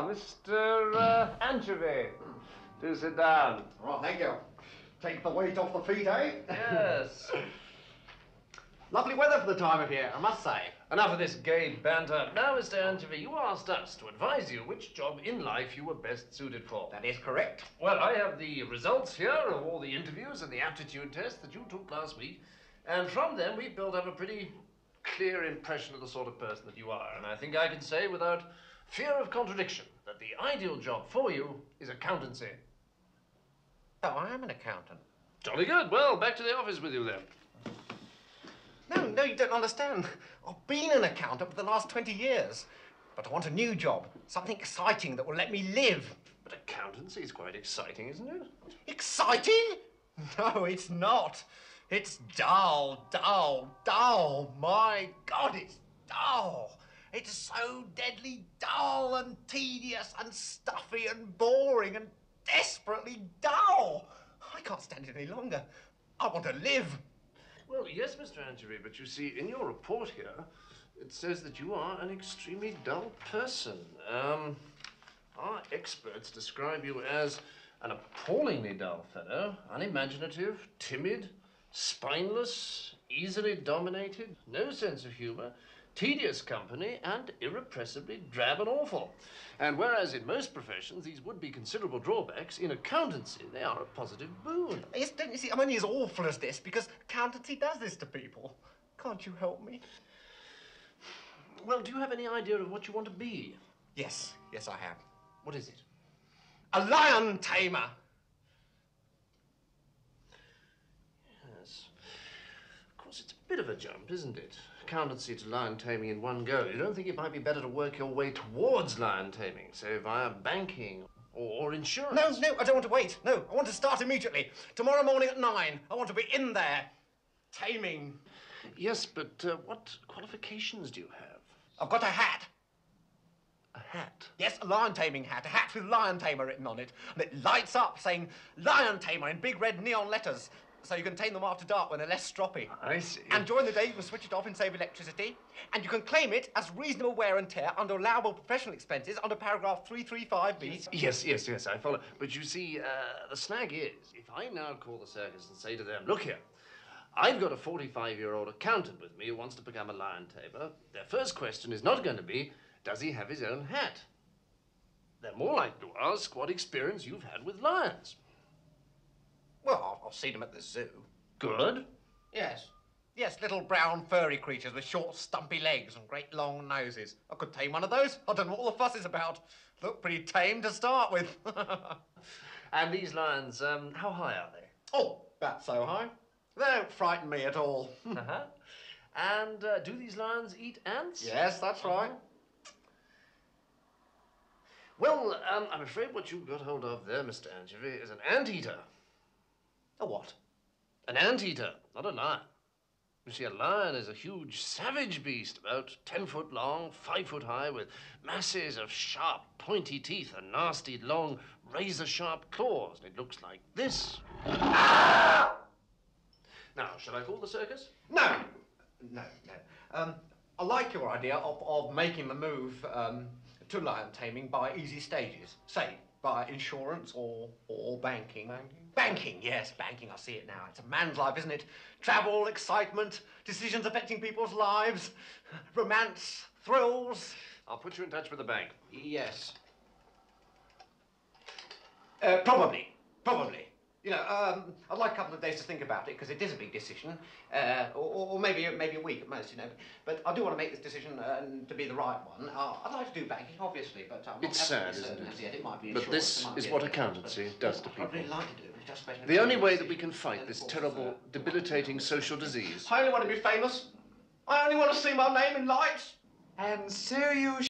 Ah, Mr. Anchovy. Do sit down. All right, thank you. Take the weight off the feet, eh? Yes. Lovely weather for the time of year, I must say. Enough of this gay banter. Now, Mr. Anchovy, you asked us to advise you which job in life you were best suited for. That is correct. Well, I have the results here of all the interviews and the aptitude tests that you took last week, and from them we built up a pretty clear impression of the sort of person that you are, and I think I can say without fear of contradiction that the ideal job for you is accountancy. Oh, I am an accountant. Jolly good. Well, back to the office with you then. No, you don't understand. I've been an accountant for the last 20 years. But I want a new job, something exciting that will let me live. But accountancy is quite exciting, isn't it? Exciting? No, it's not. It's dull, dull, dull. My God, it's dull. It's so deadly dull and tedious and stuffy and boring and desperately dull. I can't stand it any longer. I want to live. Well, yes, Mr. Anchovy, but you see, in your report here, it says that you are an extremely dull person. Our experts describe you as an appallingly dull fellow, unimaginative, timid, spineless, easily dominated, no sense of humour, tedious company, and irrepressibly drab and awful. And whereas in most professions these would be considerable drawbacks, in accountancy they are a positive boon. Yes, don't you see, I'm only as awful as this because accountancy does this to people. Can't you help me? Well, do you have any idea of what you want to be? Yes, I have. What is it? A lion tamer. Yes. Of course, it's a bit of a jump, isn't it? Accountancy to lion taming in one go. You don't think it might be better to work your way towards lion taming, say via banking or insurance? No, I don't want to wait. No, I want to start immediately. Tomorrow morning at 9. I want to be in there, taming. Yes, but what qualifications do you have? I've got a hat. A hat? Yes, a lion taming hat. A hat with lion tamer written on it. And it lights up saying lion tamer in big red neon letters. So you can tame them after dark when they're less stroppy. I see. And during the day, you can switch it off and save electricity. And you can claim it as reasonable wear and tear under allowable professional expenses under paragraph 335B. Yes, I follow. But you see, the snag is, if I now call the circus and say to them, look here, I've got a 45-year-old accountant with me who wants to become a lion tamer, their first question is not going to be, does he have his own hat? They're more likely to ask what experience you've had with lions. Well, I've seen them at the zoo. Good. Yes, little brown furry creatures with short stumpy legs and great long noses. I could tame one of those. I don't know what all the fuss is about. Look pretty tame to start with. And these lions, how high are they? Oh, about so high. They don't frighten me at all. Uh-huh. And do these lions eat ants? Yes, that's right. Well, I'm afraid what you've got hold of there, Mr. Anchovy, is an anteater. A what? An anteater, not a lion. You see, a lion is a huge, savage beast, about 10 foot long, 5 foot high, with masses of sharp, pointy teeth and nasty, long, razor-sharp claws. And it looks like this. Now, shall I call the circus? No. I like your idea of making the move to lion taming by easy stages. Say, by insurance or banking. Banking, yes, banking, I see it now. It's a man's life, isn't it? Travel, excitement, decisions affecting people's lives, romance, thrills. I'll put you in touch with the bank. Yes. Probably. You know, I'd like a couple of days to think about it, because it is a big decision. Or maybe a week at most, you know. But I do want to make this decision to be the right one. I'd like to do banking, obviously, but I'm it's sad, isn't it? Yet. It might be but this is what accountancy does to people. I'd really like to do it. Just the only way that we can fight this terrible, debilitating social disease. I only want to be famous. I only want to see my name in lights. And so you